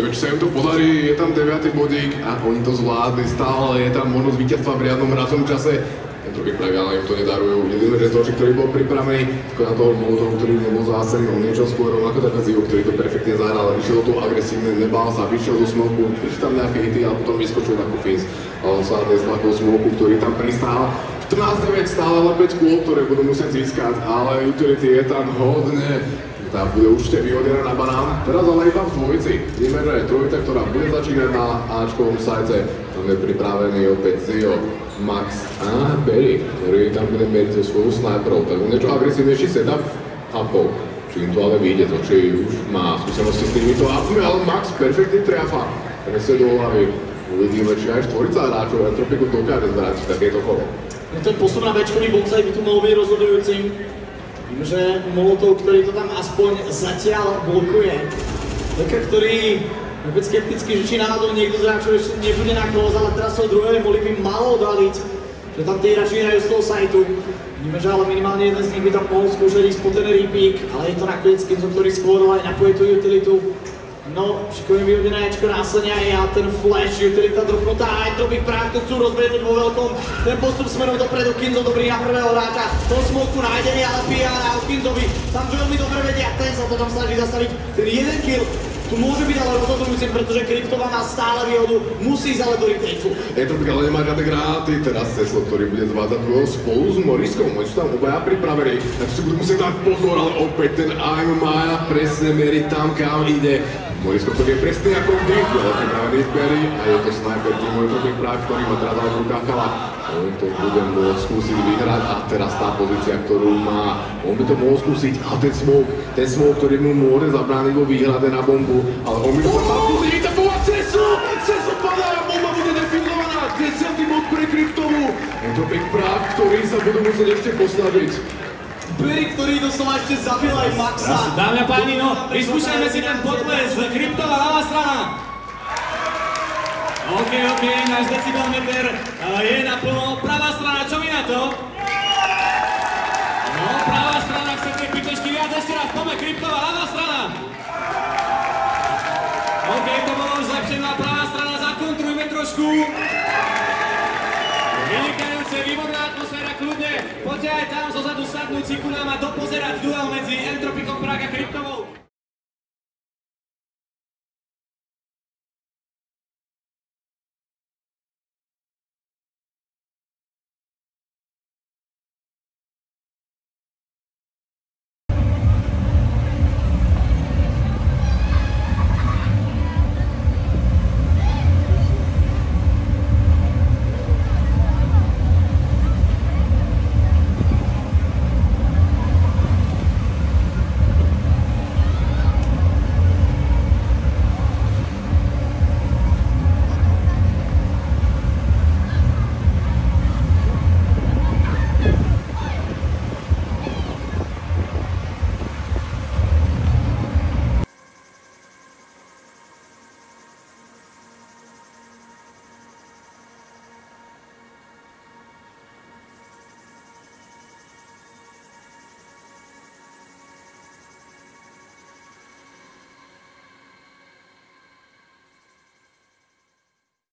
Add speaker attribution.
Speaker 1: či sa im to podarí, je tam 9. bodík a oni to zvládli, stále je tam možnosť víťazstva v riadnom hráčom čase. Entropik Praga, ale im to nedarujú. Jediný žestočík, ktorý bol pripravený, ako na toho Molotov, ktorý nebol zásadný, on niečo skôr, rovnako tak Zio, ktorý to perfektne zahral, vyšiel do toho agresívne, nebál sa, vyšiel do smoku, prišli tam nejaké hity a potom vyskočil na kufíns. A on sa nezlakol smoku, ktorý tam pristál. 14-9 stále ale 5 kôl, ktoré budú musieť získať, ale utility je tam hodne. Tá bude určite vyhodená na banán. Teraz ale iba v dvojici. Vidíme, že je trojica, ktorá bude začínať na Ačkovom sajte. Tam je pripravený opäť Zio, Max a Berry, ktorý tam bude meriť so svojou sniperou. Tak niečo agresívnejší setup a pol. Či im to ale vyjde, to či už má skúsenosti s týmito upmi, ale Max perfektne triafa. Presne do hlavy. Uvidíme, či aj štvorica hráčov Entropiku dokáže zvrátiť takéto kolo.
Speaker 2: Ten postup na Bčkový boxaj by tu mohol byť rozhodujúcim. Vím, že Molotov, ktorý to tam aspoň zatiaľ blokuje. Veka, ktorý je byť skeptický, že či náhodou niekto z hráčov ešte nebude na close, ale teraz toho druhého boli by malo odhaliť, že tam tí hráči hrajú z toho sajtu. Vidíme, že ale minimálne jeden z nich by tam mohol skúšať ísť po ten repeak, ale je to nakoniec Kinzo, ktorý skôril aj napoje tú utilitu. No, šikovne vyhodené Ečko následne aj ja, ten flash, utilita dropnutá, aj Entropik Praga to chcú rozbehnúť vo veľkom. Ten postup smerom dopredu, Kinzo dobrý na prvého hráča, toho smoku nájdený, ale PR a Kinzovi tam veľmi dobre vedia, ten sa to tam snaží zastaviť, ten jeden kill. Tu môže byť ale rozhodujúcim, pretože Kryptova má stále výhodu, musí ísť ale do retakeu.
Speaker 1: Entropik ale nemá žiadne granáty, teraz Ceslo, ktorý bude zvázať duel spolu s Moriskom. Oni sú tam obaja pripravení, tak si budú musieť dať pozor, ale opäť ten aim má presne meriť tam, kam ide. Morisko to vie presne ako vždy, ale pripravený Berry a je to sniper týmu Entropik Praga, ktorý má teraz ale v rukách kala. On to bude môcť skúsiť vyhrať a teraz tá pozícia, ktorú má, on by to mohol skúsiť a ten smoke, ktorý mu môže zabrániť vo výhľade na bombu, ale on by to mal skúsiť vytapovať Ceslo padá a bomba bude defuzovaná, 10. bod pre Kryptovu. Entropik Praga, ktorý sa budú musieť ešte posnažiť.
Speaker 2: Berry, ktorý doslova ešte zabil aj Maxa.
Speaker 3: Dámy a páni, no, vyskúšajme si ten potles, Kryptova ľavá strana. OK, náš decibelmeter je naplno. Pravá strana, čo mi na to? No, pravá strana, chcete pýtešky viac, ešte raz, poďme, Kryptova, ľavá strana. OK, to bolo už zlepšená, pravá strana, zakontrujme trošku. Vynikajúce, výborná atmosféra, kľudne, poďte aj tam zozadu sadnúť si ku nám a dopozerať duel medzi Entropikom Praga a Kryptovou.